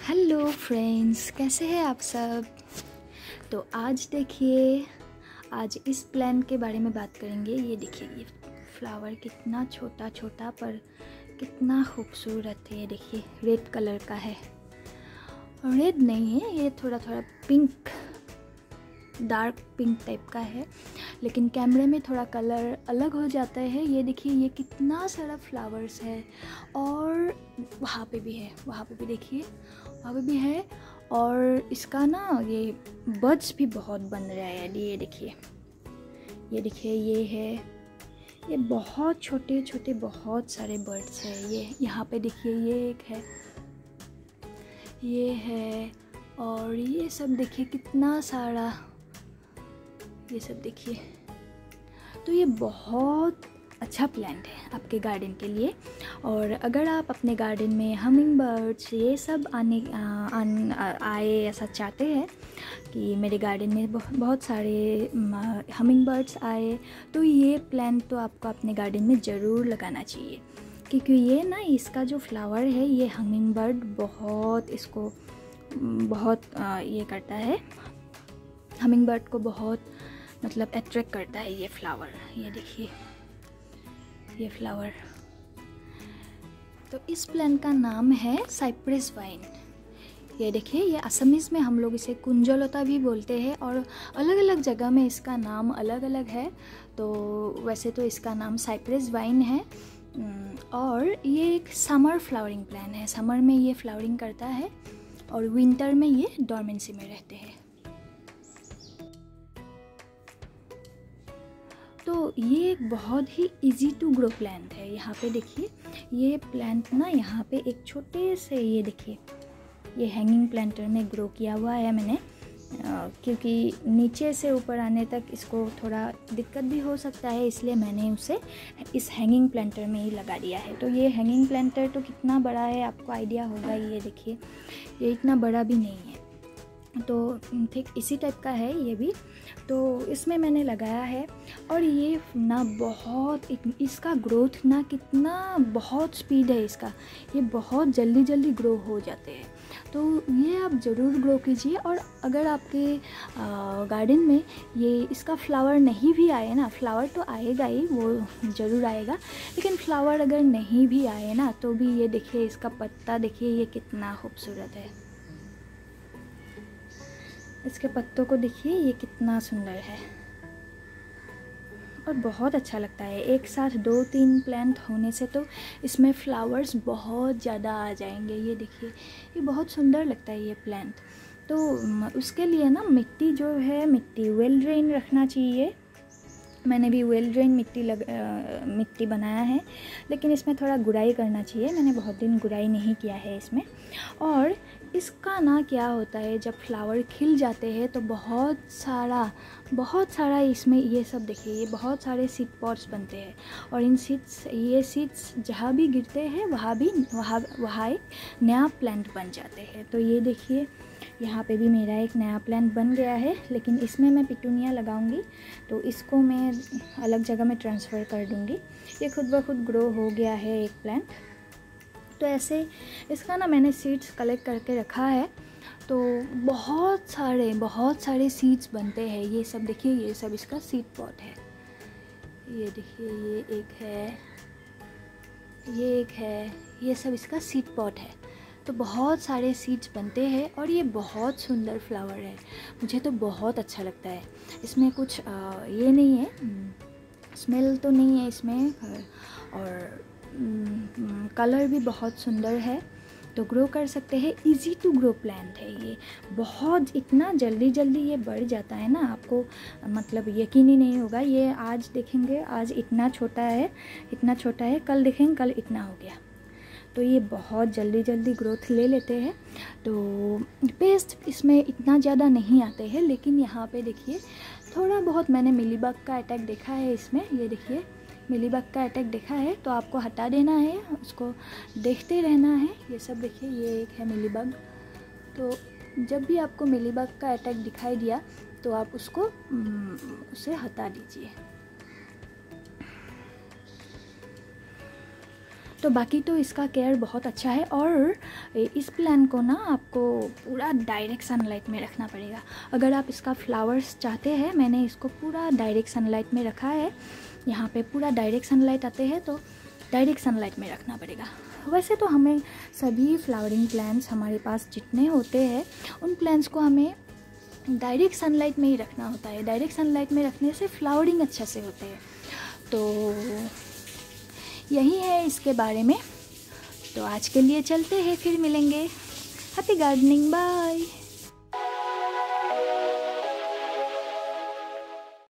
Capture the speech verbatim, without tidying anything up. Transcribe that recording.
Hello friends, कैसे हैं आप सब। तो आज देखिए, आज इस प्लांट के बारे में बात करेंगे। ये देखिए, ये फ्लावर कितना छोटा छोटा पर कितना खूबसूरत है। ये देखिए, रेड कलर का है। रेड नहीं है, ये थोड़ा थोड़ा पिंक, डार्क पिंक टाइप का है, लेकिन कैमरे में थोड़ा कलर अलग हो जाता है। ये देखिए, ये कितना सारा फ्लावर्स है और वहाँ पे भी है, वहाँ पे भी देखिए, वहाँ पे भी है। और इसका ना ये बड्स भी बहुत बन रहा है। ये देखिए, ये देखिए, ये है, ये बहुत छोटे छोटे बहुत सारे बर्ड्स हैं। ये यहाँ पे देखिए, ये एक है, ये है, और ये सब देखिए कितना सारा, ये सब देखिए। तो ये बहुत अच्छा प्लांट है आपके गार्डन के लिए। और अगर आप अपने गार्डन में हमिंग बर्ड्स ये सब आने आ, आन, आ, आए ऐसा चाहते हैं कि मेरे गार्डन में बहुत सारे हमिंग बर्ड्स आए, तो ये प्लांट तो आपको अपने गार्डन में ज़रूर लगाना चाहिए। क्योंकि ये ना, इसका जो फ्लावर है, ये हमिंग बर्ड बहुत इसको बहुत आ, ये करता है, हमिंग बर्ड को बहुत मतलब अट्रैक्ट करता है ये फ्लावर। ये देखिए, ये फ्लावर। तो इस प्लांट का नाम है साइप्रस वाइन। ये देखिए, ये असमीज़ में हम लोग इसे कुंजलता भी बोलते हैं, और अलग अलग जगह में इसका नाम अलग अलग है। तो वैसे तो इसका नाम साइप्रस वाइन है। और ये एक समर फ्लावरिंग प्लांट है। समर में ये फ्लावरिंग करता है और विंटर में ये डोरमेंसी में रहते हैं। तो ये एक बहुत ही इजी टू ग्रो प्लांट है। यहाँ पे देखिए, ये प्लांट ना यहाँ पे एक छोटे से, ये देखिए, ये हैंगिंग प्लांटर में ग्रो किया हुआ है मैंने, आ, क्योंकि नीचे से ऊपर आने तक इसको थोड़ा दिक्कत भी हो सकता है, इसलिए मैंने उसे इस हैंगिंग प्लांटर में ही लगा दिया है। तो ये हैंगिंग प्लांटर तो कितना बड़ा है आपको आइडिया होगा। ये देखिए, ये इतना बड़ा भी नहीं है, तो ठीक इसी टाइप का है ये भी। तो इसमें मैंने लगाया है, और ये ना बहुत, इसका ग्रोथ ना कितना बहुत स्पीड है इसका, ये बहुत जल्दी जल्दी ग्रो हो जाते हैं। तो ये आप ज़रूर ग्रो कीजिए। और अगर आपके गार्डन में ये इसका फ्लावर नहीं भी आए ना, फ्लावर तो आएगा ही, वो ज़रूर आएगा, लेकिन फ्लावर अगर नहीं भी आए ना, तो भी ये देखिए, इसका पत्ता देखिए, ये कितना खूबसूरत है। इसके पत्तों को देखिए, ये कितना सुंदर है और बहुत अच्छा लगता है। एक साथ दो तीन प्लांट होने से तो इसमें फ्लावर्स बहुत ज़्यादा आ जाएंगे। ये देखिए, ये बहुत सुंदर लगता है ये प्लांट। तो उसके लिए ना मिट्टी जो है, मिट्टी वेल ड्रेन रखना चाहिए। मैंने भी वेल ड्रेन मिट्टी लग आ, मिट्टी बनाया है, लेकिन इसमें थोड़ा गुड़ाई करना चाहिए। मैंने बहुत दिन गुड़ाई नहीं किया है इसमें। और इसका ना क्या होता है, जब फ्लावर खिल जाते हैं तो बहुत सारा बहुत सारा इसमें, ये सब देखिए, ये बहुत सारे सीड पॉट्स बनते हैं, और इन सीड्स, ये सीड्स जहाँ भी गिरते हैं वहाँ भी वहाँ वहाँ एक नया प्लांट बन जाते हैं। तो ये देखिए, यहाँ पे भी मेरा एक नया प्लांट बन गया है, लेकिन इसमें मैं पिटूनिया लगाऊंगी, तो इसको मैं अलग जगह में ट्रांसफ़र कर दूंगी। ये खुद ब खुद ग्रो हो गया है एक प्लांट। तो ऐसे इसका ना मैंने सीड्स कलेक्ट करके रखा है, तो बहुत सारे बहुत सारे सीड्स बनते हैं। ये सब देखिए, ये सब इसका सीड पॉट है। ये देखिए, ये एक है, ये एक है, ये सब इसका सीड पॉट है। तो बहुत सारे सीड्स बनते हैं, और ये बहुत सुंदर फ्लावर है, मुझे तो बहुत अच्छा लगता है। इसमें कुछ आ, ये नहीं है, स्मेल तो नहीं है इसमें, और कलर भी बहुत सुंदर है। तो ग्रो कर सकते हैं, इजी टू ग्रो प्लांट है ये। बहुत इतना जल्दी जल्दी ये बढ़ जाता है ना, आपको मतलब यकीन ही नहीं होगा। ये आज देखेंगे, आज इतना छोटा है, इतना छोटा है, कल देखेंगे कल इतना हो गया। तो ये बहुत जल्दी जल्दी ग्रोथ ले लेते हैं। तो पेस्ट इसमें इतना ज़्यादा नहीं आते हैं, लेकिन यहाँ पे देखिए, थोड़ा बहुत मैंने मिलीबग का अटैक देखा है इसमें। ये देखिए, मिलीबग का अटैक देखा है, तो आपको हटा देना है, उसको देखते रहना है। ये सब देखिए, ये एक है मिलीबग। तो जब भी आपको मिलीबग का अटैक दिखाई दिया, तो आप उसको उसे हटा दीजिए। तो बाकी तो इसका केयर बहुत अच्छा है। और इस प्लांट को ना आपको पूरा डायरेक्ट सनलाइट में रखना पड़ेगा। अगर आप इसका फ्लावर्स चाहते हैं, मैंने इसको पूरा डायरेक्ट सनलाइट में रखा है। यहाँ पे पूरा डायरेक्ट सनलाइट आते हैं तो डायरेक्ट सनलाइट में रखना पड़ेगा। वैसे तो हमें सभी फ्लावरिंग प्लांट्स हमारे पास जितने होते हैं उन प्लांट्स को हमें डायरेक्ट सनलाइट में ही रखना होता है। डायरेक्ट सनलाइट में रखने से फ्लावरिंग अच्छे से होते हैं। तो यही है इसके बारे में। तो आज के लिए चलते हैं, फिर मिलेंगे। Happy gardening, bye.